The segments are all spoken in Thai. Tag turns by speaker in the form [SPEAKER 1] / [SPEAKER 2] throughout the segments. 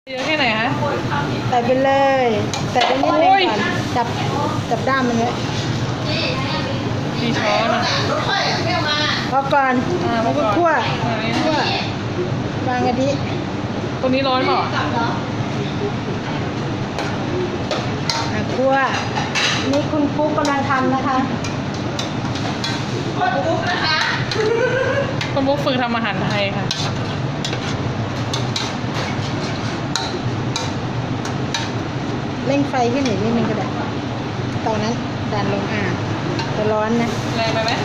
[SPEAKER 1] เยอะแค่ไหนฮะ
[SPEAKER 2] ใส่ไปเลยใส่ไปนิดนึงก่อนจับด้ามมันไว้
[SPEAKER 1] มีช้อนอ่ะ
[SPEAKER 2] พอก่อนแล้วก็คั่ววางกะทิ
[SPEAKER 1] ตรงนี้ร้อนเปล่า
[SPEAKER 2] คั่วนี่คุณปุ๊กกำลังทำนะคะ
[SPEAKER 1] คุณบุ๊กฝึกทำอาหารไทยค่ะ
[SPEAKER 2] เร่งไฟขึ้นอีกนิดนึงก็ได้ตอนนั้นดันลงจะร้อนนะ
[SPEAKER 1] แรงไปไหม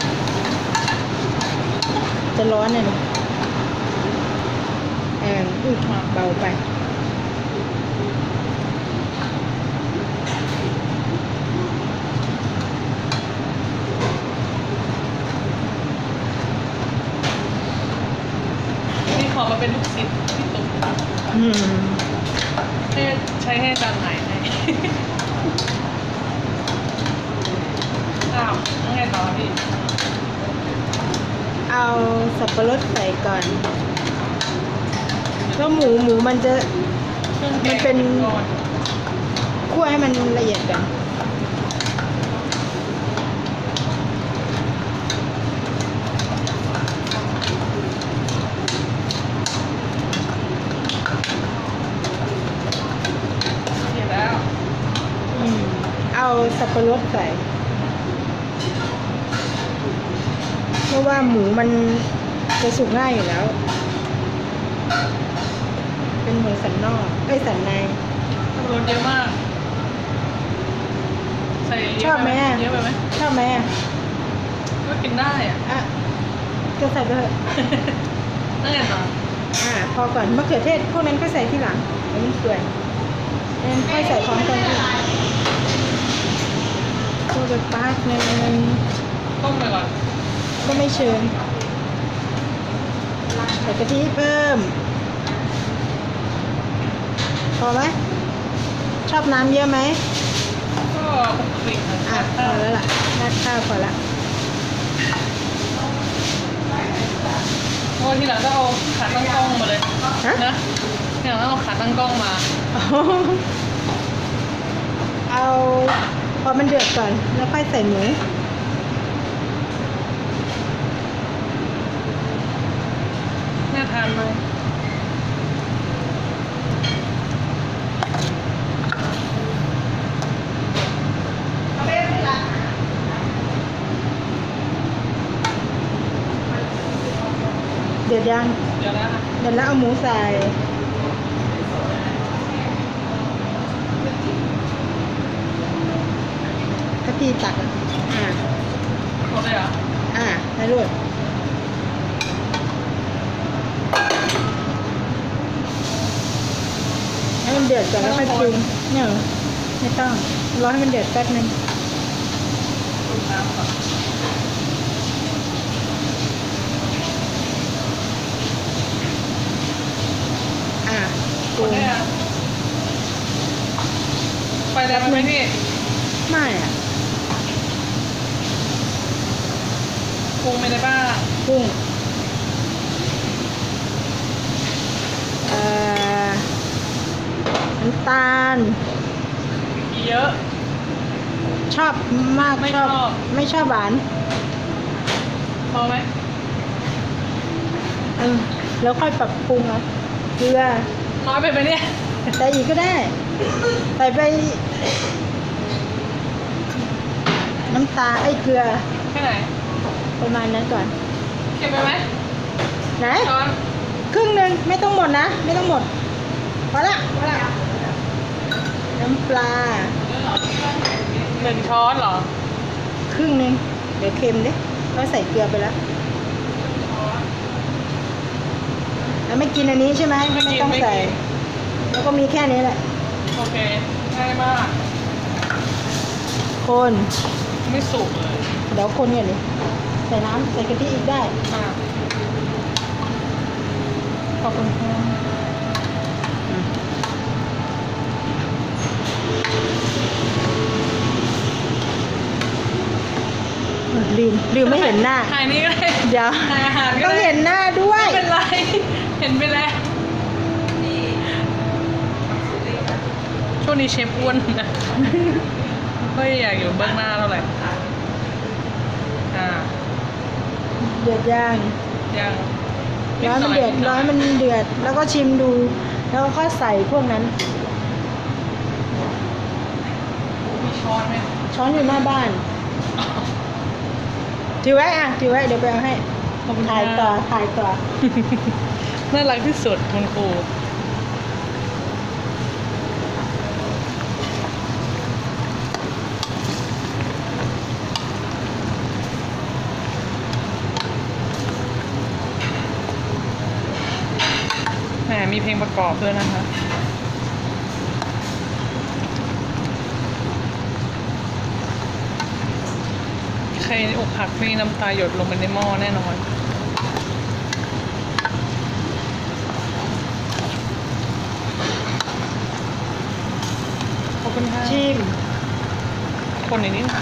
[SPEAKER 2] จะร้อนเลยเบาไป
[SPEAKER 1] นี่ขอมาเป็นลูกศิษย์พี่ตุ๊กใช้ให้จานไหนให้อ้าวยังไงต่อพี่
[SPEAKER 2] เอาสับปะรดใส่ก่อนแล้วหมูมันจะเป็นคั่วให้มันละเอียดกันเอาสับปะรดใส่เพราะว่าหมูมันจะสุกง่ายอยู่แล้วเป็นหมูสันนอกสันใน
[SPEAKER 1] สับปะรดเยอะมากใส่
[SPEAKER 2] ชอบไหม
[SPEAKER 1] เยอะไปไหม
[SPEAKER 2] ชอบไหม
[SPEAKER 1] ก็กินได้อ่ะ
[SPEAKER 2] ก็ใส่ไปเถอะ
[SPEAKER 1] นั่นไงต่อ
[SPEAKER 2] พอก่อนมะเขือเทศพวกนั้นก็ใส่ที่หลังแล้วมันเปื่อยค่อยใส่พร้อมกันตัวแบบปาร์กนึง
[SPEAKER 1] ต้มไปก่อน
[SPEAKER 2] ก็ไม่เชิญใส่กะทิเพิ่มพอไหมชอบน้ำเยอะไหม
[SPEAKER 1] ก็คลุกคลิก
[SPEAKER 2] พอแล้วล่ะราดข้าวพอละ
[SPEAKER 1] โอ้ทีหลังก็เอาขาตั้งกล้องมาเลยนะทีหลังต้องเอาขาตั้งกล้องมา
[SPEAKER 2] เอาพอมันเดือดก่อนแล้วค่อยใส่หมู
[SPEAKER 1] น่าทานไหม
[SPEAKER 2] เดือดยัง
[SPEAKER 1] เดี๋ยว
[SPEAKER 2] แล้วเอาหมูใส่ถ้าพี่ตัก
[SPEAKER 1] หมดเลยเหรอ
[SPEAKER 2] ให้ด้วยให้มันเดือดก่อนแล้วค่อยปรุงเนี่ยไม่ต้องรอให้มันเดือดแป๊บนึง
[SPEAKER 1] ปรุงไฟแรงไหมพี่
[SPEAKER 2] ไม่
[SPEAKER 1] ปรุงไม่ได้บ้าง
[SPEAKER 2] ปรุงน้ำตาล
[SPEAKER 1] เยอะ
[SPEAKER 2] ชอบมาก
[SPEAKER 1] ไม่ชอบ
[SPEAKER 2] หวาน
[SPEAKER 1] พอไหม
[SPEAKER 2] แล้วค่อยปรับปรุงเกลือ
[SPEAKER 1] น้อยไปไหมเนี่ย
[SPEAKER 2] ใส่อีกก็ได้ใส่ไปน้ำตาเกลือ
[SPEAKER 1] แค่ไหน
[SPEAKER 2] ประมาณนั้นก่อน
[SPEAKER 1] เค็มไปไหม
[SPEAKER 2] ไหน
[SPEAKER 1] ช้อน
[SPEAKER 2] ครึ่งนึงไม่ต้องหมดนะไม่ต้องหมดพอละน้ำปลา
[SPEAKER 1] 1 ช้อนเหรอ
[SPEAKER 2] ครึ่งนึงเดี๋ยวเค็มดิเราใส่เกลือไปแล้วไม่กินอันนี้ใช่ไหมไม่ต้องใส่แล้วก็มีแค่นี้แหละ
[SPEAKER 1] โอเคง่ายมาก
[SPEAKER 2] คน
[SPEAKER 1] ไม่สุกเลย
[SPEAKER 2] เดี๋ยวคนกันดิใส่น้ำใส่กะทิอีกได้
[SPEAKER 1] ขอบคุณค่ะ
[SPEAKER 2] ลืมไม่เห็นหน้า
[SPEAKER 1] ถ่ายนี่ก็ได้
[SPEAKER 2] เดี๋ยวต้องเห็นหน้าด้วย
[SPEAKER 1] ไม่เป็นไรเห็นไปแล้วช่วงนี้เชฟอ้วนนะไม่อยากอยู่เบื้องหน้าเท่าไหร่อ่า
[SPEAKER 2] เดือดย่าง
[SPEAKER 1] ยัง
[SPEAKER 2] ร้อยมันเดือดร้อยมันเดือด แล้วก็ชิมดู แล้วก็ค่อยใส่พวกนั้น
[SPEAKER 1] มีช้อนไหม
[SPEAKER 2] ช้อนอยู่หน้าบ้าน ถือไว้อ่ะ ถือไว้ เดี๋ยวไปเอาให้
[SPEAKER 1] ขอบคุณ
[SPEAKER 2] ถ่ายต่อ ถ่ายต่อ
[SPEAKER 1] น่ารักที่สุดคุณครูแหมมีเพลงประกอบด้วยนะคะ ใครอกหักมีน้ำตาหยดลงไปในหม้อแน่นอน ขอบคุณค่ะ
[SPEAKER 2] ชิม
[SPEAKER 1] คนอย่างนี้นะ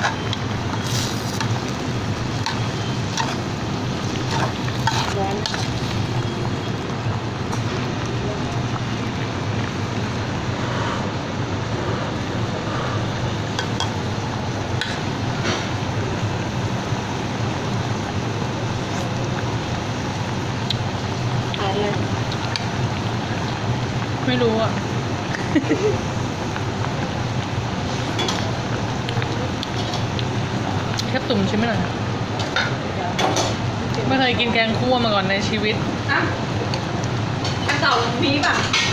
[SPEAKER 2] ร้อนขาดเลย
[SPEAKER 1] ไม่รู้อ่ะ แค่ตุ่มชิมไม่หน่อยไม่เคยกินแกงคั่วมาก่อนในชีวิต
[SPEAKER 3] อ่ะกระเต่ามีป่ะ